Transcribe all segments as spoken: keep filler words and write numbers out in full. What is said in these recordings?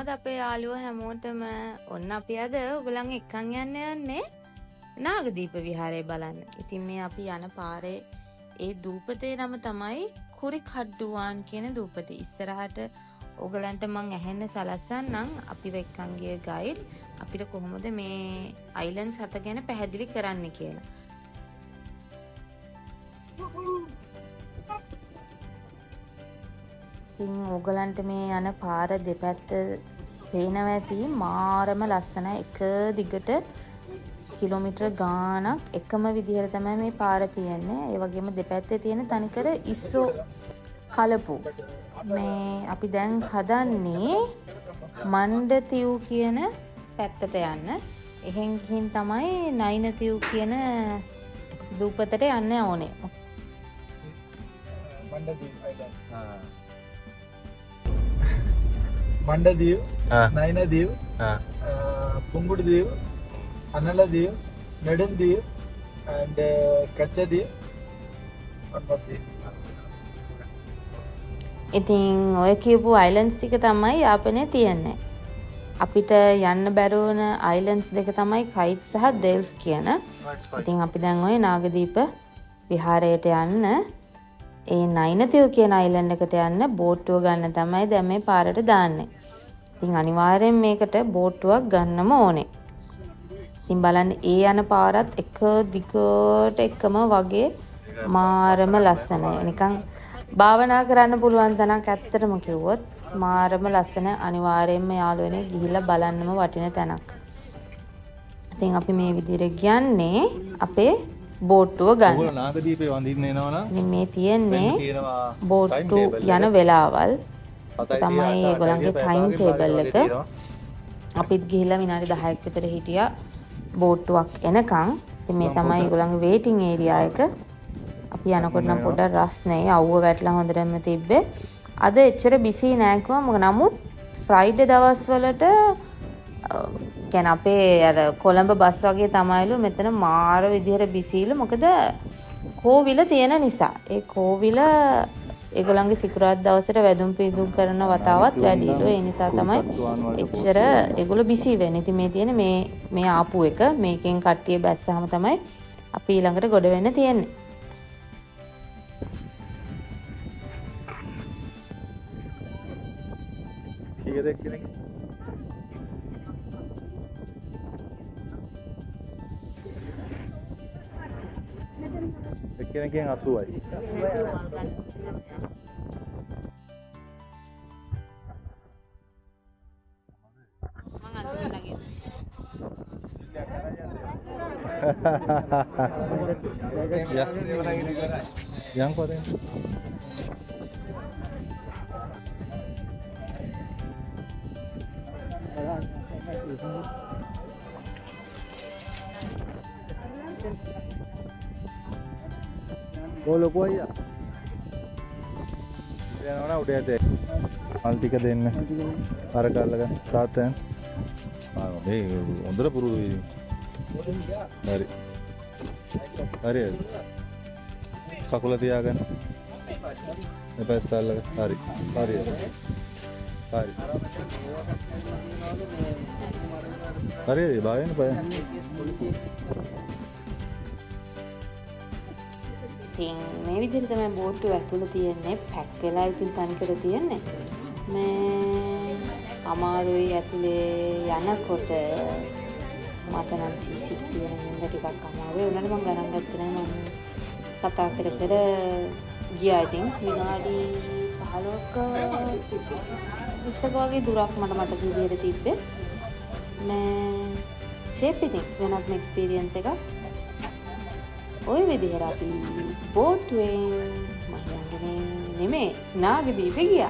මොනවද අපේ යාළුවෝ හැමෝටම ඔන්න අපි අද ඔයගොල්ලන් එක්කන් යන්න යන්නේ නාගදීප විහාරය බලන්න. ඉතින් මේ අපි යන පාරේ ඒ දූපතේ නම තමයි කුරිකඩ්ඩුවාන් කියන දූපතේ. ඉස්සරහට ඔයගලන්ට මං ඇහෙන්න සලස්සන්නම් අපි එක්කන් ගිය ගයිඩ් අපිට කොහොමද මේ අයිලන්ඩ්ස් හත ගැන පැහැදිලි කරන්න කියලා. ඉතින් ඔයගලන්ට මේ යන පාර දෙපැත්ත පේනවා ඇති මාරම ලස්සන එක දිගට කිලෝමීටර ගාණක් එකම විදිහට තමයි මේ පාර තියෙන්නේ. ඒ වගේම දෙපැත්තේ තියෙන තනිකර ඉස්සෝ කලපු. මේ අපි දැන් හදන්නේ මණ්ඩතිව් කියන පැත්තට යන්න. එහෙන් ගිහින් තමයි නයිනතිව් කියන දූපතට යන්න ඕනේ. Mandadív, Nainadív, Pungudív, Analadív, Nedandív, and uh, Kachadív. One more dív. ඉතින් ඔය කියපු අයිලන්ඩ්ස් ටික තමයි යාපනයේ තියෙන්නේ. අපිට යන්න බැරුව වුණ අයිලන්ඩ්ස් දෙක තමයි කයිට් සහ දෙල්ෆ් කියන. ඉතින් අපි දැන් ඔය නාගදීප විහාරයට යන්න ඒ නයිනතිව් කියන අයිලන්ඩ් එකට යන්න බෝට්ටුව ගන්න තමයි දැන් මේ පාරට දාන්නේ. ඉතින් අනිවාර්යෙන් මේකට බෝට්ටුවක් ගන්නම ඕනේ. ඉතින් බලන්න ඒ යන පාරත් එක දිගට එකම වගේ මාරම ලස්සනයි. නිකන් භාවනා කරන්න පුළුවන් තැනක් ඇත්තටම කිව්වොත් මාරම ලස්සන අනිවාර්යෙන්ම යාළුවනේ ගිහිල්ලා බලන්නම වටින තැනක්. ඉතින් අපි මේ විදිහට කියන්නේ අපේ බෝට්ටුව ගන්න. ඔයගොල්ලෝ නාගදීපේ වඳින්න එනවනම් ඉතින් මේ තියෙන්නේ බෝට්ටු යන වෙලාවල් තමයි ඒගොල්ලන්ගේ ටයිම් ටේබල් එක. අපිත් ගිහිල්ලා විනාඩි දහයක් විතර හිටියා බෝට්ටුවක් එනකන්. ඉතින් මේ තමයි ඒගොල්ලන්ගේ වේටිං ඒරියා එක. අපි යනකොට නම් පොඩ්ඩක් රස්නේ අවුව වැටලා හොඳටම තිබ්බේ. අද එච්චර බිසි නෑ කිව්වම නමුත් ෆ්‍රයිඩේ දවස්වලට කියන්නේ අපේ අර කොළඹ බස් වගේ තමයිලු මෙතන මාර විදිහට බිසිලු. මොකද කෝවිල තියෙන නිසා. ඒ කෝවිල ඒගොල්ලන්ගේ සිකුරාදා දවසට වැදුම් පිදුම් කරන වතාවත් වැඩිලු. ඒ නිසා තමයි එච්චර ඒගොල්ලෝ බිසි වෙන්නේ. ඉතින් මේ තියෙන මේ මේ ආපු එක මේකෙන් කට්ටිය බැස්සාම තමයි අපි ඊළඟට ගොඩ වෙන්න තියෙන්නේ. කීයද කියන්නේ? එක්කෙනෙක්ගෙන් අසූවයි. yang kau tengok. Bolo ko ya. Dia orang udah ada. Alti ka denna. Ar gallaka තාත්තෙන්. ආ මේ හොඳට පුරුදුයි. හරි. හරි. කකුල තියාගන්න. මේ පැත්ත අල්ලගන්න. හරි. හරි. හරි. හරි බාගෙන බය. ඉතින් මේ විදිහට තමයි බෝට්ටුව ඇතුළේ තියෙන්නේ. පැක් වෙලා ඉතින් තනිකර තියෙන්නේ. මේ අමාරුයි ඇතුලේ යනකොට මට නම් සීසි තියෙන හින්දා ටිකක් අමාරුයි. උනට මම ගණන් ගත්තේ නැහැ. මම කතා කර කර ගියා. ඉතින් විනාඩි පහළොවක විස්සක වගේ දුරක් මට මතක විදිහට තිබ්බේ. මේ ෂේප් ඉතින් වෙනත් එක්ස්පීරියන්ස් එකක්. ඔය විදිහට අපි බෝට්ටුවෙන් මහියන්ගේ නෙමෙයි නාගදීපේ ගියා.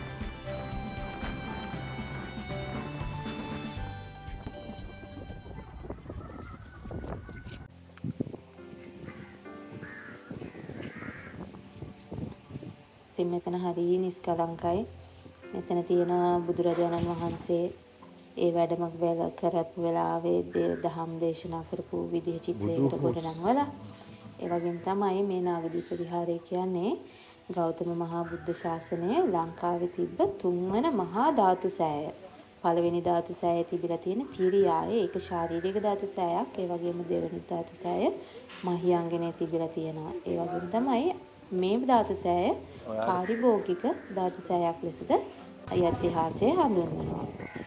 ඉතින් මෙතන හරි නිස්කලංකයි. මෙතන තියෙන බුදුරජාණන් වහන්සේ ඒ වැඩම කරපු වෙලාවේ දහම් දේශනා කරපු විදිහ චිත්‍රයකට ගොඩනංවලා. ඒ වගේම තමයි මේ නාගදීප විහාරය කියන්නේ ගෞතම මහා බුද්ධ ශාසනය ලංකාවේ තිබ්බ තුන්වන මහා ධාතු සෑය. පළවෙනි ධාතු සෑයේ තිබිලා තියෙන තිරියායේ ඒක ශාරීරික ධාතු සෑයක්. ඒ වගේම දෙවෙනි ධාතු සෑය මහියංගනේ තිබිලා තියෙනවා. ඒ වගේම තමයි මේ ධාතු සෑය පාරිභෝගික ධාතු සෑයක් ලෙසද ඉතිහාසයේ හඳුන්වනවා.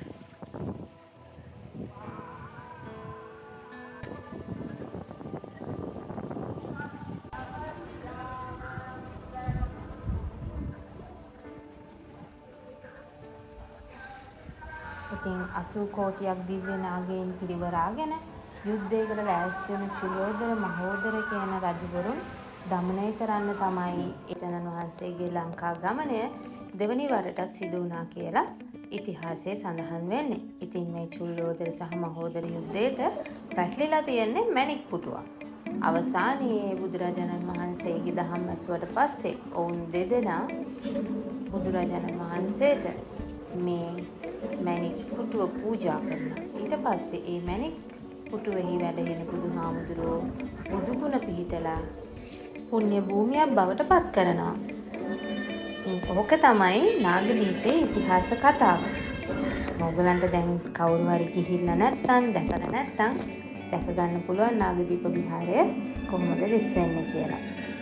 ඉතින් අසූ කෝටියක් දිව්‍ය නාගයන් පිරිවරාගෙන යුද්ධයකට ලෑස්ති වෙන චුල්ලෝදර මහෝදර කියන රජවරුන් දමනය කරන්න තමයි එචනන් වහන්සේගේ ලංකා ගමනය දෙවනි වරටත් සිදු වුණා කියලා ඉතිහාසයේ සඳහන් වෙන්නේ. ඉතින් මේ චුල්ලෝදර සහ මහෝදර යුද්ධයට පැටලිලා තියෙන්නේ මැණික් පුටුවක්. අවසානයේ බුදුරජාණන් වහන්සේගේ දහම් ඇසුවට පස්සේ ඔවුන් දෙදෙනා බුදුරජාණන් වහන්සේට මේ මැණික් පුටුව පූජා කරනවා. ඊට පස්සේ ඒ මැණික් පුටුවෙහි වැඩ ඉන බුදුහාමුදුරුවෝ බුදුගුණ පිහිටලා පුණ්‍ය භූමියක් බවට පත් කරනවා. ඕක තමයි නාගදීපේ ඉතිහාස කතාව. ඔයගලන්ට දැන් කවුරු හරි ගිහිල්ලා නැත්නම් දැකලා නැත්නම් දැක ගන්න පුළුවන් නාගදීප විහාරය කොහොමද දිස් වෙන්නේ කියලා.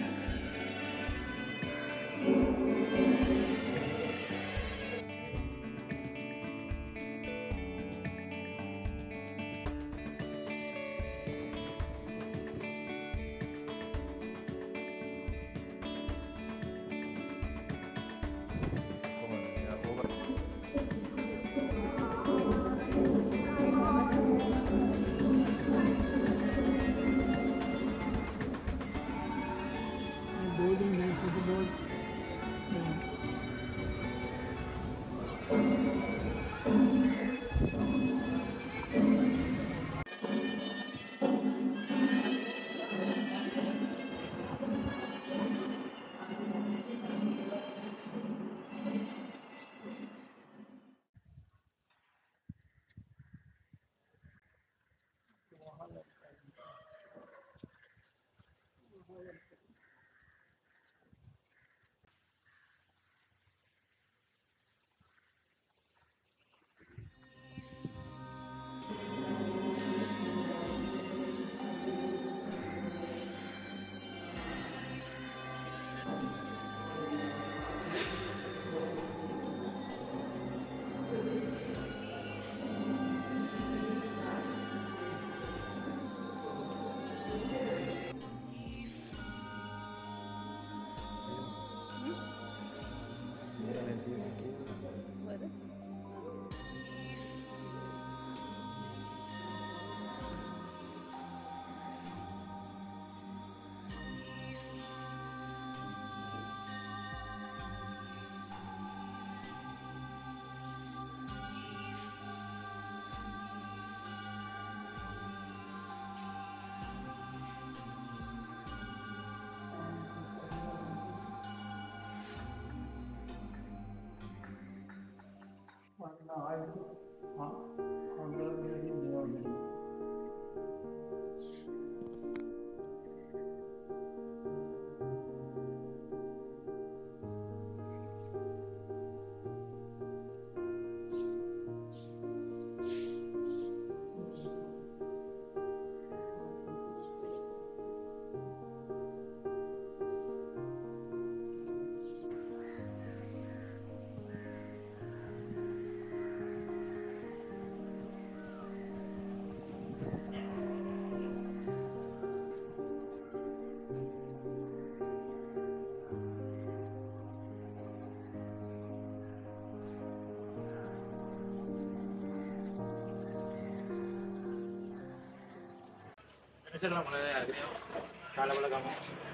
ඉතින් මොනවද අරගෙන කාලවල ගමු.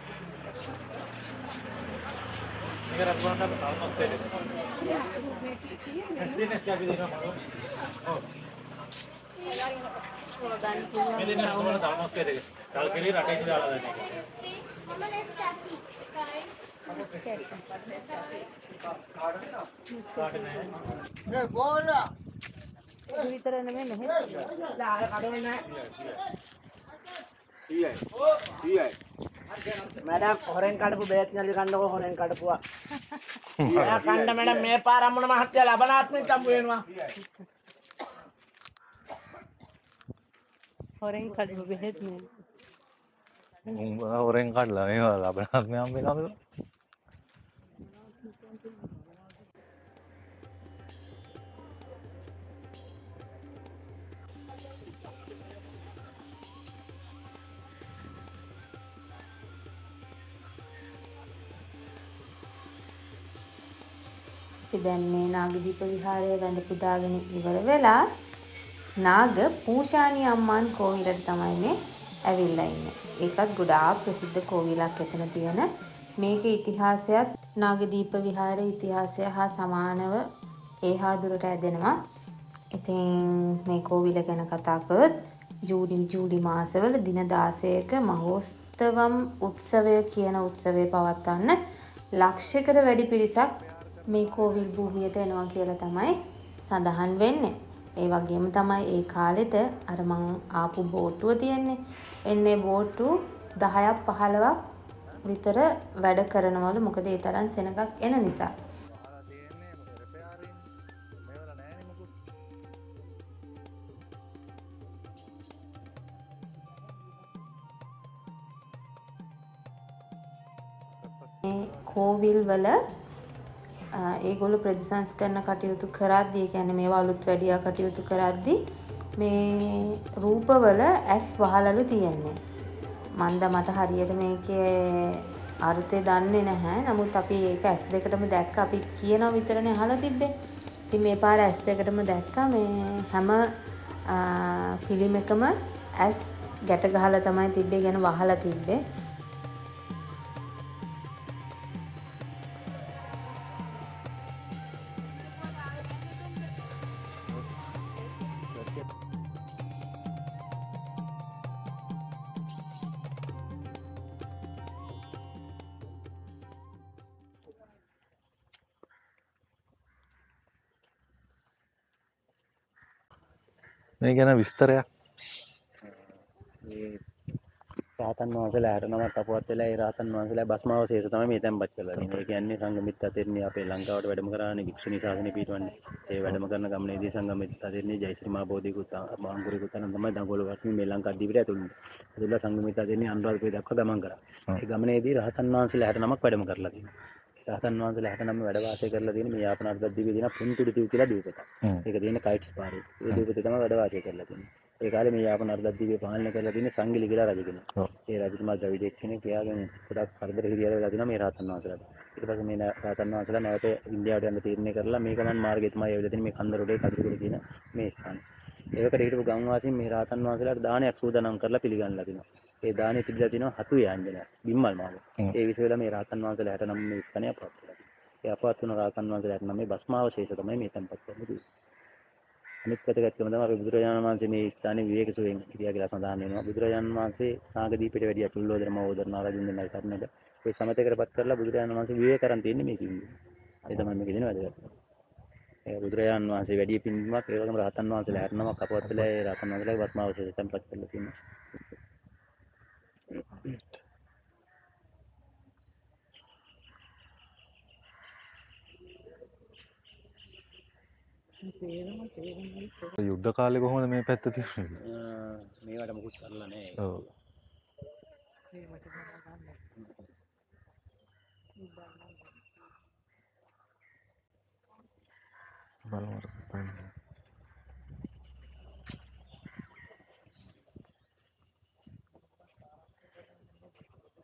මේක රත්වන්ට almost ready. එස්ටින් එස් කැපි දෙනවා මම. ඔව්. මේ දෙන්න කොහොමද almost ready. කල් කෙලි රටේ ඉඳලා දාලා දෙන්න. මම ලෙස් කැපි. කාඩ් නෑ. ඒ බෝල. ඒ විතර නෙමෙයි නැහැ. ලා කඩවෙන්නේ නැහැ. ඊයයි ඊයයි මැඩම් හොරෙන් කඩපු බේත් නැලි කන්නකො හොරෙන් කඩපුවා ඊයා කන්න මැඩම් මේ පාර අම්මුණ මහත්තයා ලබනාත්මෙත් හම්බ වෙනවා හොරෙන් කඩපු බෙහෙත් නේ. උඹ හොරෙන් කඩලා මේවා අපේ ආත්මයන් වෙනවද? අපි දැන් මේ නාගදීප විහාරය වැඳ පුදාගෙන ඉවර වෙලා නාග පූෂාණී අම්මාන් කෝවිලට තමයි මේ ඇවිල්ලා ඉන්නේ. ඒකත් ගොඩාක් ප්‍රසිද්ධ කෝවිලක් එතන තියෙන. මේකේ ඉතිහාසයත් නාගදීප විහාරයේ ඉතිහාසය හා සමානව ඒහා දුරට ඇදෙනවා. ඉතින් මේ කෝවිල ගැන කතා කරොත් ජූලි ජූලි මාසවල දින දාසයක මහෝත්සවම් උත්සවය කියන උත්සවය පවත්වන්න ලක්ෂයකට වැඩි පිරිසක් මේ කෝවිල් භූමියට එනවා කියලා තමයි සඳහන් වෙන්නේ. ඒ වගේම තමයි ඒ කාලෙට අර මං ආපු බෝට්ටුව තියෙන්නේ. එන්නේ බෝට්ටු දහයක් පහළොවක් විතර වැඩ කරනවලු. මොකද ඒ තරම් සෙනගක් එන නිසා. මේ කෝවිල් වල ඒගොල්ලෝ ප්‍රතිසංස්කරණ කටයුතු කරද්දී, ඒ කියන්නේ මේවා අලුත් වැඩියා කටයුතු කරද්දී මේ රූපවල ඇස් වහලලු තියෙන්නේ. මන්ද මට හරියට මේකේ අර්ථය දන්නේ නැහැ. නමුත් අපි ඒක ඇස් දෙකටම දැක්ක. අපි කියනවා විතරනේ අහලා තිබ්බේ. ඉතින් මේ පාර ඇස් දෙකටම දැක්කා. මේ හැම ෆිල්ම් එකම ඇස් ගැට ගහලා තමයි තිබ්බේ, කියන වහලා තිබ්බේ. මේ ගැන විස්තරයක්. ඒ රාතන් වහන්සේලා හැට නමක් අපවත් වෙලා ඒ රාතන් වහන්සේලා භස්මාවශේෂ තමයි මේ තැන්පත් කරලා තියෙන්නේ. ඒ කියන්නේ සංඝමිත්ත අතෙරණිය අපේ ලංකාවට වැඩම කරානේ භික්ෂුණී ශාසනය පිටවන්නේ. ඒ වැඩම කරන ගමනේදී සංඝමිත්ත අතෙරණිය ජයශ්‍රී මහ බෝධිකුත් අංගුරිකුත් අනන් තමයි දඟලුවක් මේ ලංකාදීපට ඇතුළු වුනේ. ඒදලා සංඝමිත්ත අතෙරණිය අනුරාධපුරේ දක්වා ගමන් කරා. ඒ ගමනේදී රාතන් වහන්සේලා හැට නමක් වැඩම කරලා තියෙනවා. රාතන් වහන්සේලා හැට නම වැඩ වාසය කරලා තියෙන මේ යාපන අර්ධද්වීපයේ තියෙන පුන්තුඩි දීප කියලා දීපයක්. ඒක තියෙන කයිට්ස් පාරේ. ඒ දීපේ තමයි වැඩ වාසය කරලා තියෙන්නේ. ඒ කාලේ මේ යාපන අර්ධද්වීපය පාලනය කරලා තියෙන සංගිලි කියලා රජ කෙනෙක්. ඒ රජතුමා ද්‍රවිඩෙක් කෙනෙක්. එයාගෙන් ගොඩක් කරදර හිරියර වෙලා තියෙනවා මේ රාතන් වහන්සේලාට. ඊට පස්සේ මේ රාතන් වහන්සේලා නැවත ඉන්දියාවට යන්න තීරණය කරලා මේ ගමන් මාර්ගය තමයි ඇවිල්ලා තියෙන්නේ මේ කන්දරොඩේ කදිරගොඩ කියන මේ ස්ථානේ. ඒකට හිටපු ගම්වාසීන් මේ රාතන් වහන්සේලාට දානයක් සූදානම් කරලා පිළිගන්නලා තිනවා. ඒ දානේ තිබිලා තිනවා හතු යාංජන බිම්මල් මාල. ඒ විශේෂ වෙලා මේ රාතන් වහන්සේලා හැට නම මේ ස්ථානේ අපවත් වෙලා. ඒ අපවත් වුණ රාතන් වහන්සේලා හැට නම මේ භස්මාවශේෂ තමයි මේ තැන්පත් කරන්නේ. අනිත් පැත්තකම තමයි අපි බුදුරජාණන් වහන්සේ මේ ස්ථානයේ විවේක සුවයෙන් හිටියා කියලා සඳහන් වෙනවා. බුදුරජාණන් වහන්සේ නාගදීපයට වැඩිය චුල්ලෝදර මහෝදර නාරජින් දෙන්නයි සරණට ඒ සමතේකටපත් කරලා බුදුරජාණන් වහන්සේ විවේක කරන් තියෙන්නේ මේ කිව්වේ. ඒ තමයි මේකේ දෙන වැදගත්. ඒ බුදුරජාණන් වහන්සේ වැඩි පින්වීමක් ඒ වගේම රහතන් වහන්සේලා හැට නමක් අපවත් වෙලා ඒ රහතන් වහන්සේලාගේ වස්මාවශේෂ තැන්පත් කරලා තියෙනවා. යුද්ධ කාලේ කොහොමද මේ පැත්ත තියෙන්නේ? මේවට මොකුත් කරලා නැහැ. ඔව්. බලමු.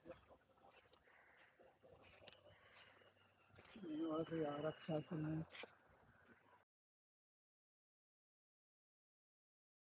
ආරක්ෂා කරන